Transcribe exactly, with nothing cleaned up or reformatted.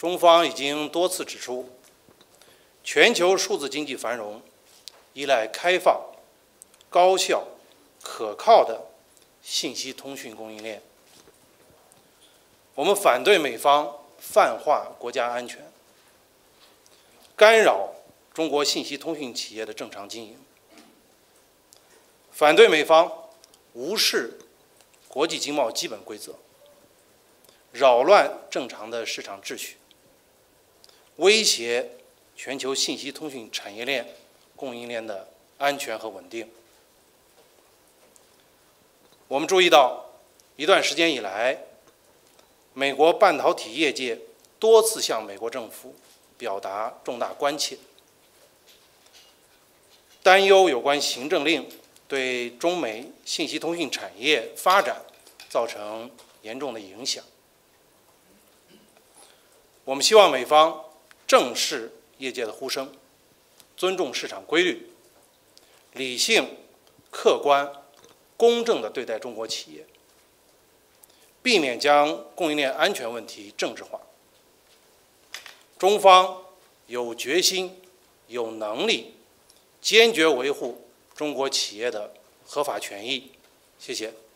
中方已经多次指出，全球数字经济繁荣依赖开放、高效、可靠的信息通讯供应链。我们反对美方泛化国家安全，干扰中国信息通讯企业的正常经营，反对美方无视国际经贸基本规则，扰乱正常的市场秩序，威胁全球信息通讯产业链供应链的安全和稳定。我们注意到，一段时间以来，美国半导体业界多次向美国政府表达重大关切，担忧有关行政令对中美信息通讯产业发展造成严重的影响。我们希望美方正视业界的呼声，尊重市场规律，理性、客观、公正地对待中国企业，避免将供应链安全问题政治化。中方有决心、有能力，坚决维护中国企业的合法权益。谢谢。